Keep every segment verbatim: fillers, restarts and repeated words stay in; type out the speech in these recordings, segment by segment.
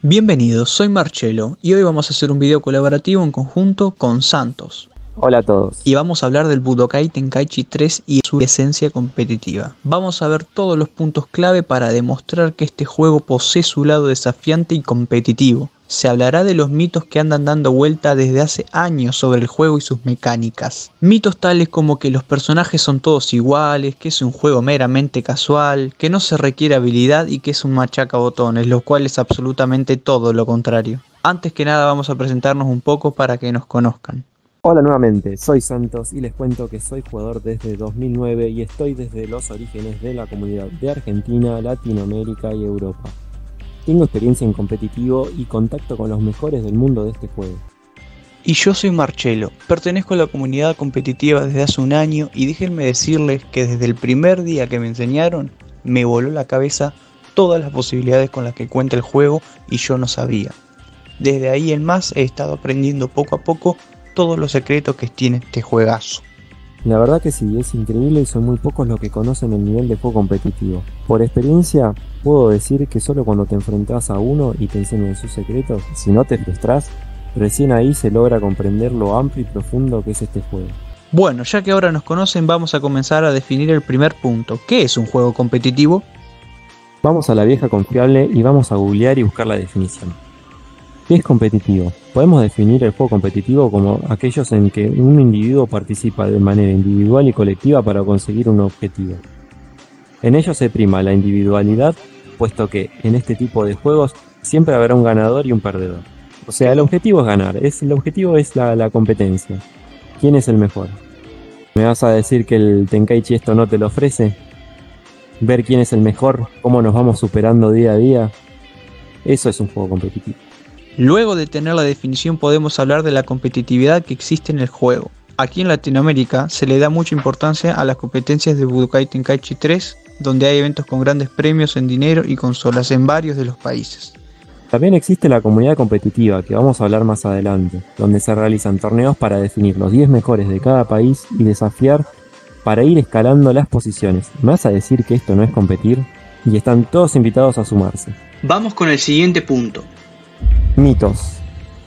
Bienvenidos, soy Marcelo y hoy vamos a hacer un video colaborativo en conjunto con Santos. Hola a todos. Y vamos a hablar del Budokai Tenkaichi tres y su esencia competitiva. Vamos a ver todos los puntos clave para demostrar que este juego posee su lado desafiante y competitivo. Se hablará de los mitos que andan dando vuelta desde hace años sobre el juego y sus mecánicas. Mitos tales como que los personajes son todos iguales, que es un juego meramente casual, que no se requiere habilidad y que es un machaca botones, lo cual es absolutamente todo lo contrario. Antes que nada vamos a presentarnos un poco para que nos conozcan. Hola nuevamente, soy Santos y les cuento que soy jugador desde dos mil nueve y estoy desde los orígenes de la comunidad de Argentina, Latinoamérica y Europa. Tengo experiencia en competitivo y contacto con los mejores del mundo de este juego. Y yo soy Marcelo, pertenezco a la comunidad competitiva desde hace un año y déjenme decirles que desde el primer día que me enseñaron, me voló la cabeza todas las posibilidades con las que cuenta el juego y yo no sabía. Desde ahí en más he estado aprendiendo poco a poco todos los secretos que tiene este juegazo. La verdad que sí, es increíble y son muy pocos los que conocen el nivel de juego competitivo. Por experiencia, puedo decir que solo cuando te enfrentas a uno y te enseñan sus secretos, si no te frustras, recién ahí se logra comprender lo amplio y profundo que es este juego. Bueno, ya que ahora nos conocen, vamos a comenzar a definir el primer punto. ¿Qué es un juego competitivo? Vamos a la vieja confiable y vamos a googlear y buscar la definición. ¿Qué es competitivo? Podemos definir el juego competitivo como aquellos en que un individuo participa de manera individual y colectiva para conseguir un objetivo. En ellos se prima la individualidad, puesto que en este tipo de juegos siempre habrá un ganador y un perdedor. O sea, el objetivo es ganar, es, el objetivo es la, la competencia. ¿Quién es el mejor? ¿Me vas a decir que el Tenkaichi esto no te lo ofrece? ¿Ver quién es el mejor? ¿Cómo nos vamos superando día a día? Eso es un juego competitivo. Luego de tener la definición podemos hablar de la competitividad que existe en el juego. Aquí en Latinoamérica se le da mucha importancia a las competencias de Budokai Tenkaichi tres, donde hay eventos con grandes premios en dinero y consolas en varios de los países. También existe la comunidad competitiva, que vamos a hablar más adelante, donde se realizan torneos para definir los diez mejores de cada país y desafiar para ir escalando las posiciones. ¿Me vas a decir que esto no es competir? Y están todos invitados a sumarse. Vamos con el siguiente punto. Mitos.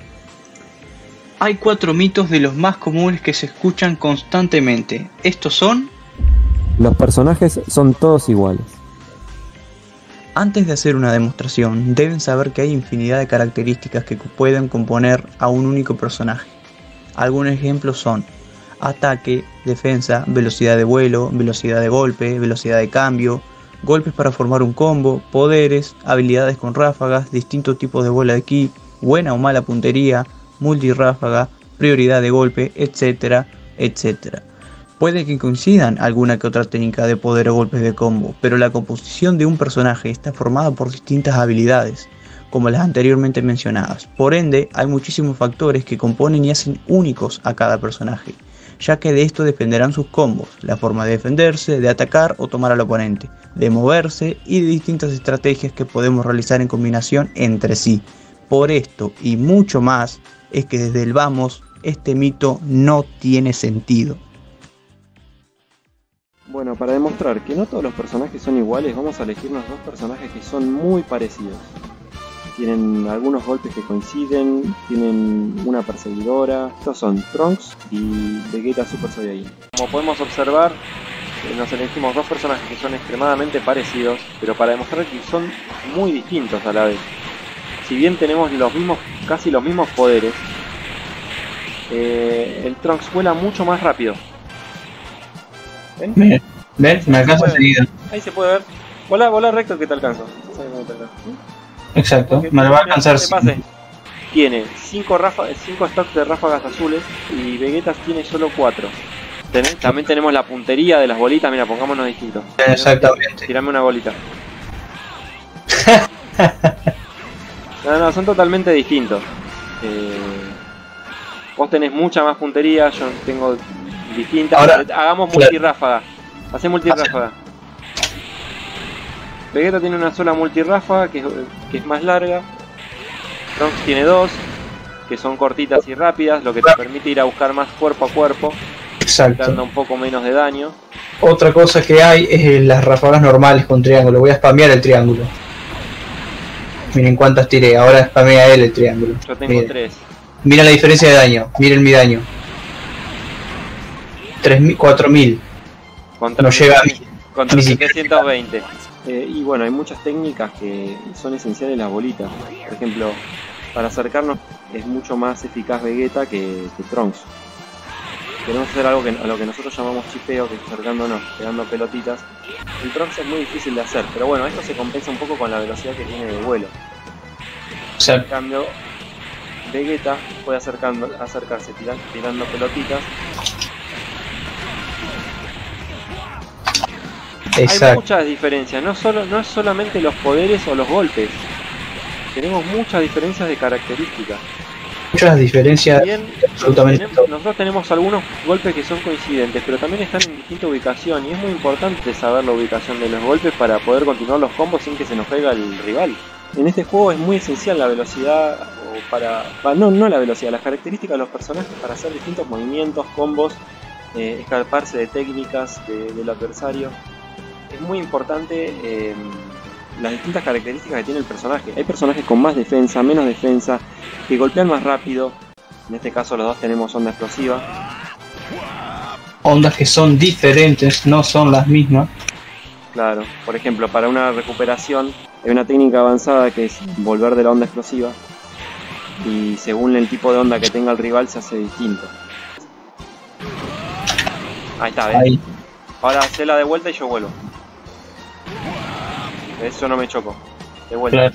Hay cuatro mitos de los más comunes que se escuchan constantemente. Estos son: los personajes son todos iguales. Antes de hacer una demostración, deben saber que hay infinidad de características que pueden componer a un único personaje. Algunos ejemplos son ataque, defensa, velocidad de vuelo, velocidad de golpe, velocidad de cambio, golpes para formar un combo, poderes, habilidades con ráfagas, distintos tipos de bola de ki, buena o mala puntería, multiráfaga, prioridad de golpe, etcétera, etcétera. Puede que coincidan alguna que otra técnica de poder o golpes de combo, pero la composición de un personaje está formada por distintas habilidades, como las anteriormente mencionadas. Por ende, hay muchísimos factores que componen y hacen únicos a cada personaje, ya que de esto dependerán sus combos, la forma de defenderse, de atacar o tomar al oponente, de moverse y de distintas estrategias que podemos realizar en combinación entre sí. Por esto y mucho más es que desde el vamos, este mito no tiene sentido. Bueno, para demostrar que no todos los personajes son iguales, vamos a elegirnos dos personajes que son muy parecidos. Tienen algunos golpes que coinciden, tienen una perseguidora. Estos son Trunks y Vegeta Super Saiyajin. Como podemos observar, nos elegimos dos personajes que son extremadamente parecidos, pero para demostrar que son muy distintos a la vez. Si bien tenemos los mismos, casi los mismos poderes, eh, el Trunks vuela mucho más rápido. ¿Ven? ¿Ven? ¿Ven? Me alcanza enseguida. Ahí se puede ver. Volá, volá recto que te alcanzo. Exacto, Porque, me lo va a alcanzar. ¿qué pase? Tiene cinco stocks de ráfagas azules y Vegeta tiene solo cuatro. Ten, también tenemos la puntería de las bolitas, mira, pongámonos distintos. Exactamente. Tirame una bolita. No, no, son totalmente distintos. Eh, vos tenés mucha más puntería, yo tengo distintas. Ahora, hagamos multirráfaga. Hacé multirráfaga. Vegeta tiene una sola multirráfaga que es, que es más larga. Trunks tiene dos, que son cortitas y rápidas, lo que te permite ir a buscar más cuerpo a cuerpo. Exacto. Dando un poco menos de daño. Otra cosa que hay es las ráfagas normales con triángulo. Voy a spamear el triángulo. Miren cuántas tiré, ahora spamea él el triángulo. Yo tengo Miren. tres. Mira la diferencia de daño, miren mi daño. tres mil, cuatro mil. Contra, No llega a mí. contra Ni siquiera setecientos veinte. Eh, y bueno, hay muchas técnicas que son esenciales las bolitas. Por ejemplo, para acercarnos es mucho más eficaz Vegeta que, que Trunks. Queremos hacer algo que, a lo que nosotros llamamos chipeo, que es acercándonos, pegando pelotitas. El Trunks es muy difícil de hacer, pero bueno, esto se compensa un poco con la velocidad que tiene de vuelo. O sea, En cambio, Vegeta puede acercando, acercarse tiran, tirando pelotitas. Hay exacto. muchas diferencias, no, solo, no es solamente los poderes o los golpes. Tenemos muchas diferencias de características. Muchas diferencias. Bien, absolutamente tenemos- todo. nosotros tenemos algunos golpes que son coincidentes, pero también están en distinta ubicación y es muy importante saber la ubicación de los golpes para poder continuar los combos sin que se nos caiga el rival. En este juego es muy esencial la velocidad, o para, pa- no, no la velocidad, las características de los personajes para hacer distintos movimientos, combos, eh, escaparse de técnicas de- del adversario. Es muy importante eh, las distintas características que tiene el personaje. Hay personajes con más defensa, menos defensa, que golpean más rápido. En este caso los dos tenemos onda explosiva. Ondas que son diferentes, no son las mismas. Claro, por ejemplo, para una recuperación hay una técnica avanzada que es volver de la onda explosiva. Y según el tipo de onda que tenga el rival se hace distinto. Ahí está, ¿ves? Ahí. Ahora hacela de vuelta y yo vuelvo. Eso no me choco. De vuelta. Claro.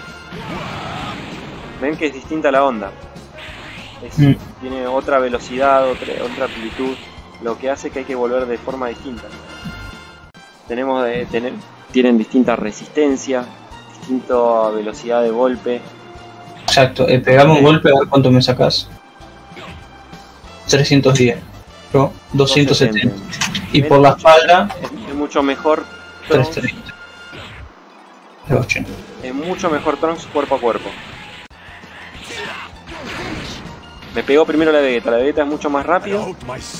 Ven que es distinta la onda. Es- Mm. Tiene otra velocidad, otra, otra amplitud, lo que hace que hay que volver de forma distinta. Tenemos de, tener, tienen distinta resistencia, distinta velocidad de golpe. Exacto. Eh, pegame un golpe a ver cuánto me sacas. trescientos diez. Yo, doscientos setenta. Y por la espalda, Es, es mucho mejor Trunks, trescientos treinta. De ochenta. es mucho mejor Trunks cuerpo a cuerpo. Me pegó primero la Vegeta, la Vegeta es mucho más rápido.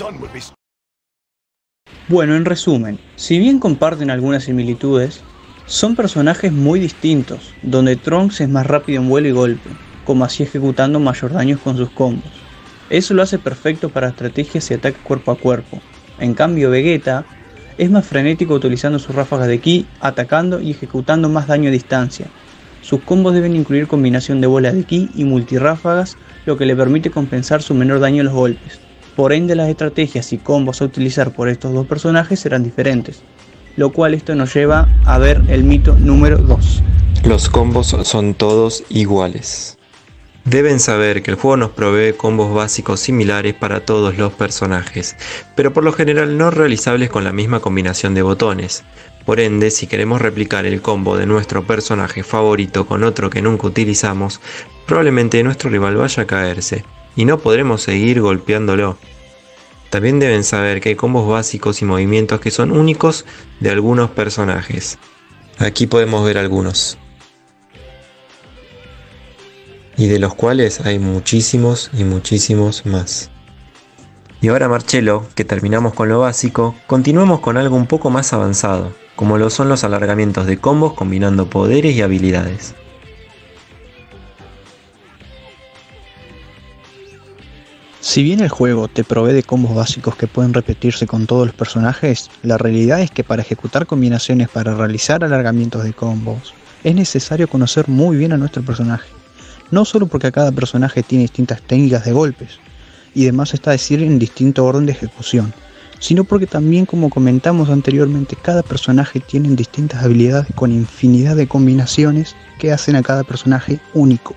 Bueno, en resumen, si bien comparten algunas similitudes, son personajes muy distintos, donde Trunks es más rápido en vuelo y golpe, como así ejecutando mayor daño con sus combos. Eso lo hace perfecto para estrategias y ataques cuerpo a cuerpo. En cambio, Vegeta es más frenético utilizando sus ráfagas de ki, atacando y ejecutando más daño a distancia. Sus combos deben incluir combinación de bolas de ki y multirráfagas, lo que le permite compensar su menor daño en los golpes. Por ende, las estrategias y combos a utilizar por estos dos personajes serán diferentes, lo cual esto nos lleva a ver el mito número dos. Los combos son todos iguales. Deben saber que el juego nos provee combos básicos similares para todos los personajes, pero por lo general no realizables con la misma combinación de botones. Por ende, si queremos replicar el combo de nuestro personaje favorito con otro que nunca utilizamos, probablemente nuestro rival vaya a caerse, y no podremos seguir golpeándolo. También deben saber que hay combos básicos y movimientos que son únicos de algunos personajes. Aquí podemos ver algunos. Y de los cuales hay muchísimos y muchísimos más. Y ahora, Marcelo, que terminamos con lo básico, continuemos con algo un poco más avanzado, como lo son los alargamientos de combos combinando poderes y habilidades. Si bien el juego te provee de combos básicos que pueden repetirse con todos los personajes, la realidad es que para ejecutar combinaciones para realizar alargamientos de combos, es necesario conocer muy bien a nuestro personaje. No solo porque cada personaje tiene distintas técnicas de golpes, y demás está decir en distinto orden de ejecución, sino porque también, como comentamos anteriormente, cada personaje tiene distintas habilidades con infinidad de combinaciones que hacen a cada personaje único.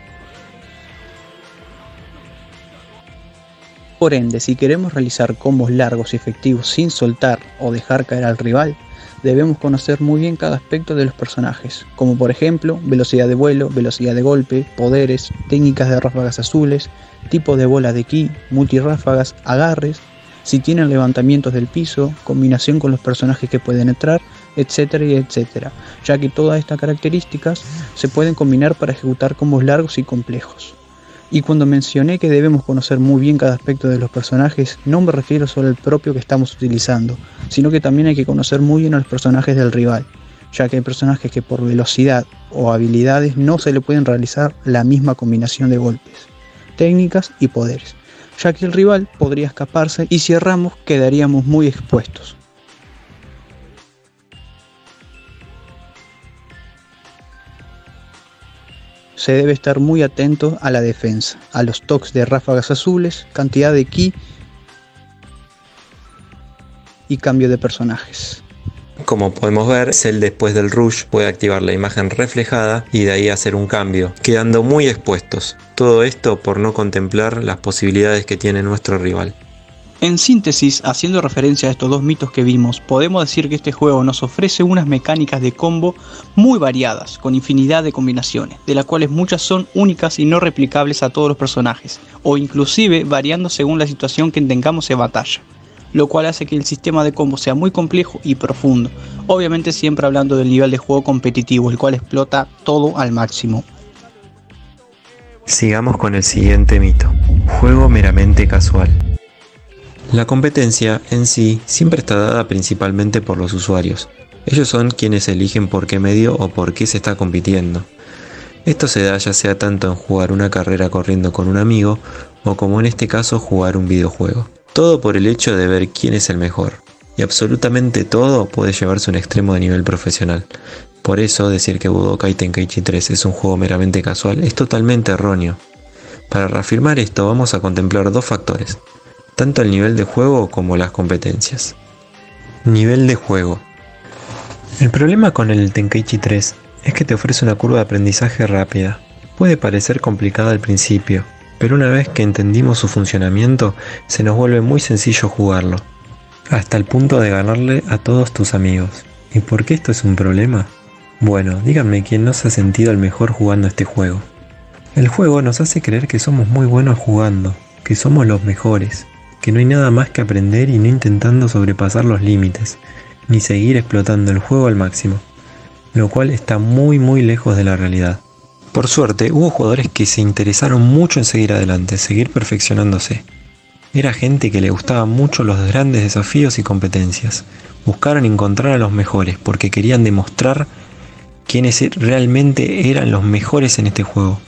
Por ende, si queremos realizar combos largos y efectivos sin soltar o dejar caer al rival, debemos conocer muy bien cada aspecto de los personajes, como por ejemplo velocidad de vuelo, velocidad de golpe, poderes, técnicas de ráfagas azules, tipo de bola de ki, multirráfagas, agarres, si tienen levantamientos del piso, combinación con los personajes que pueden entrar, etcétera y etcétera, ya que todas estas características se pueden combinar para ejecutar combos largos y complejos. Y cuando mencioné que debemos conocer muy bien cada aspecto de los personajes, no me refiero solo al propio que estamos utilizando, sino que también hay que conocer muy bien a los personajes del rival, ya que hay personajes que por velocidad o habilidades no se le pueden realizar la misma combinación de golpes, técnicas y poderes, ya que el rival podría escaparse y si erramos quedaríamos muy expuestos. Se debe estar muy atento a la defensa, a los toques de ráfagas azules, cantidad de ki y cambio de personajes. Como podemos ver, Cell después del rush puede activar la imagen reflejada y de ahí hacer un cambio, quedando muy expuestos. Todo esto por no contemplar las posibilidades que tiene nuestro rival. En síntesis, haciendo referencia a estos dos mitos que vimos, podemos decir que este juego nos ofrece unas mecánicas de combo muy variadas, con infinidad de combinaciones, de las cuales muchas son únicas y no replicables a todos los personajes, o inclusive variando según la situación que tengamos en batalla, lo cual hace que el sistema de combo sea muy complejo y profundo, obviamente siempre hablando del nivel de juego competitivo, el cual explota todo al máximo. Sigamos con el siguiente mito: juego meramente casual. La competencia en sí siempre está dada principalmente por los usuarios. Ellos son quienes eligen por qué medio o por qué se está compitiendo. Esto se da ya sea tanto en jugar una carrera corriendo con un amigo o como en este caso jugar un videojuego. Todo por el hecho de ver quién es el mejor. Y absolutamente todo puede llevarse a un extremo de nivel profesional. Por eso decir que Budokai Tenkaichi tres es un juego meramente casual es totalmente erróneo. Para reafirmar esto vamos a contemplar dos factores: tanto el nivel de juego como las competencias. Nivel de juego. El problema con el Tenkaichi tres es que te ofrece una curva de aprendizaje rápida. Puede parecer complicada al principio, pero una vez que entendimos su funcionamiento, se nos vuelve muy sencillo jugarlo, hasta el punto de ganarle a todos tus amigos. ¿Y por qué esto es un problema? Bueno, díganme quién no se ha sentido el mejor jugando este juego. El juego nos hace creer que somos muy buenos jugando, que somos los mejores, que no hay nada más que aprender y no intentando sobrepasar los límites, ni seguir explotando el juego al máximo, lo cual está muy muy lejos de la realidad. Por suerte, hubo jugadores que se interesaron mucho en seguir adelante, seguir perfeccionándose. Era gente que le gustaban mucho los grandes desafíos y competencias. Buscaron encontrar a los mejores porque querían demostrar quiénes realmente eran los mejores en este juego.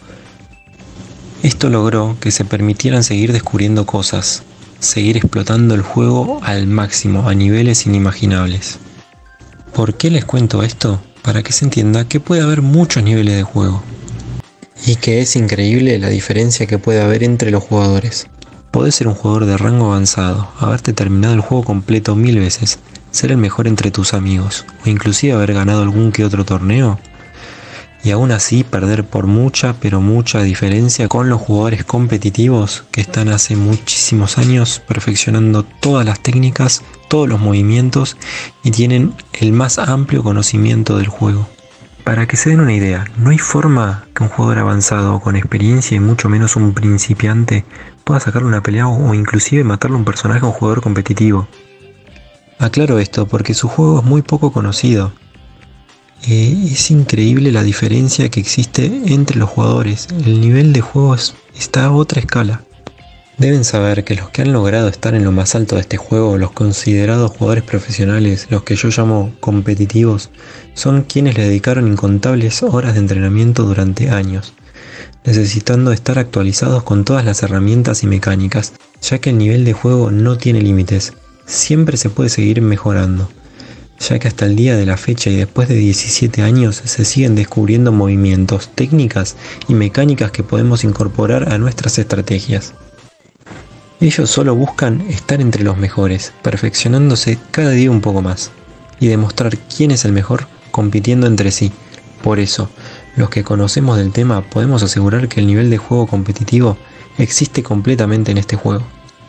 Esto logró que se permitieran seguir descubriendo cosas, seguir explotando el juego al máximo, a niveles inimaginables. ¿Por qué les cuento esto? Para que se entienda que puede haber muchos niveles de juego. Y que es increíble la diferencia que puede haber entre los jugadores. Podés ser un jugador de rango avanzado, haberte terminado el juego completo mil veces, ser el mejor entre tus amigos, o inclusive haber ganado algún que otro torneo, y aún así perder por mucha, pero mucha diferencia con los jugadores competitivos que están hace muchísimos años perfeccionando todas las técnicas, todos los movimientos y tienen el más amplio conocimiento del juego. Para que se den una idea, no hay forma que un jugador avanzado con experiencia y mucho menos un principiante pueda sacarle una pelea o inclusive matarle a un personaje a un jugador competitivo. Aclaro esto porque su juego es muy poco conocido. Eh, es increíble la diferencia que existe entre los jugadores. El nivel de juego es, está a otra escala. Deben saber que los que han logrado estar en lo más alto de este juego, los considerados jugadores profesionales, los que yo llamo competitivos, son quienes le dedicaron incontables horas de entrenamiento durante años, necesitando estar actualizados con todas las herramientas y mecánicas, ya que el nivel de juego no tiene límites, siempre se puede seguir mejorando, ya que hasta el día de la fecha y después de diecisiete años se siguen descubriendo movimientos, técnicas y mecánicas que podemos incorporar a nuestras estrategias. Ellos solo buscan estar entre los mejores, perfeccionándose cada día un poco más, y demostrar quién es el mejor compitiendo entre sí. Por eso, los que conocemos del tema podemos asegurar que el nivel de juego competitivo existe completamente en este juego.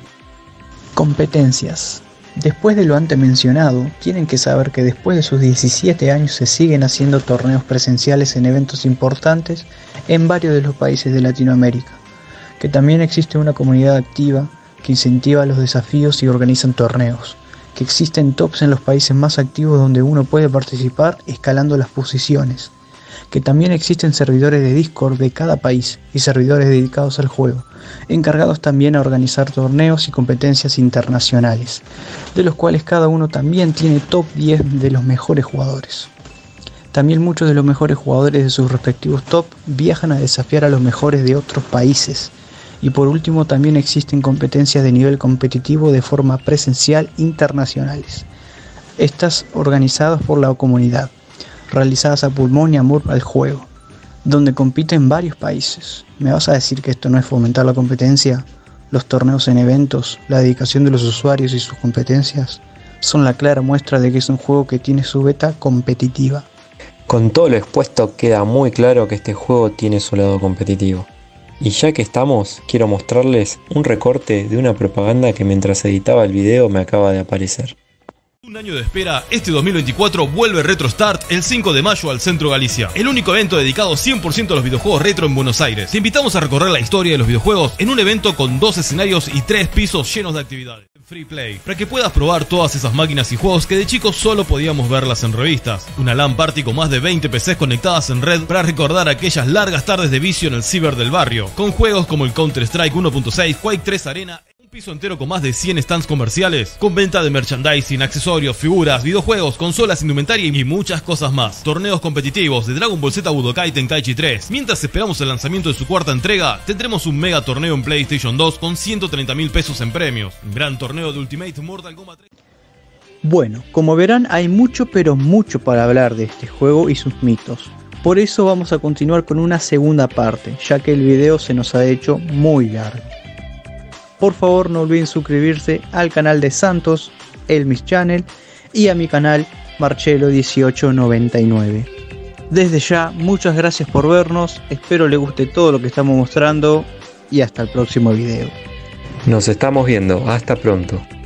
Competencias. Después de lo antes mencionado, tienen que saber que después de sus diecisiete años se siguen haciendo torneos presenciales en eventos importantes en varios de los países de Latinoamérica, que también existe una comunidad activa que incentiva los desafíos y organizan torneos, que existen tops en los países más activos donde uno puede participar escalando las posiciones, que también existen servidores de Discord de cada país y servidores dedicados al juego, encargados también a organizar torneos y competencias internacionales, de los cuales cada uno también tiene top diez de los mejores jugadores. También muchos de los mejores jugadores de sus respectivos top viajan a desafiar a los mejores de otros países. Y por último también existen competencias de nivel competitivo de forma presencial internacionales. Estas organizadas por la comunidad, realizadas a pulmón y amor al juego, donde compiten varios países. ¿Me vas a decir que esto no es fomentar la competencia? Los torneos en eventos, la dedicación de los usuarios y sus competencias son la clara muestra de que es un juego que tiene su beta competitiva. Con todo lo expuesto queda muy claro que este juego tiene su lado competitivo. Y ya que estamos, quiero mostrarles un recorte de una propaganda que mientras editaba el video me acaba de aparecer. Un año de espera, este dos mil veinticuatro vuelve RetroStart el cinco de mayo al Centro Galicia, el único evento dedicado cien por ciento a los videojuegos retro en Buenos Aires. Te invitamos a recorrer la historia de los videojuegos en un evento con dos escenarios y tres pisos llenos de actividades. Free Play, para que puedas probar todas esas máquinas y juegos que de chicos solo podíamos verlas en revistas. Una LAN party con más de veinte P Cs conectadas en red para recordar aquellas largas tardes de vicio en el ciber del barrio, con juegos como el Counter-Strike uno punto seis, Quake tres Arena, un piso entero con más de cien stands comerciales, con venta de merchandising, accesorios, figuras, videojuegos, consolas, indumentaria y muchas cosas más. Torneos competitivos de Dragon Ball Z Budokai Tenkaichi tres. Mientras esperamos el lanzamiento de su cuarta entrega, tendremos un mega torneo en PlayStation dos con ciento treinta mil pesos en premios. Un gran torneo de Ultimate Mortal Kombat tres. Bueno, como verán hay mucho pero mucho para hablar de este juego y sus mitos. Por eso vamos a continuar con una segunda parte, ya que el video se nos ha hecho muy largo. Por favor no olviden suscribirse al canal de Santos, Elmis Channel, y a mi canal Marcelo dieciocho noventa y nueve. Desde ya, muchas gracias por vernos, espero les guste todo lo que estamos mostrando y hasta el próximo video. Nos estamos viendo, hasta pronto.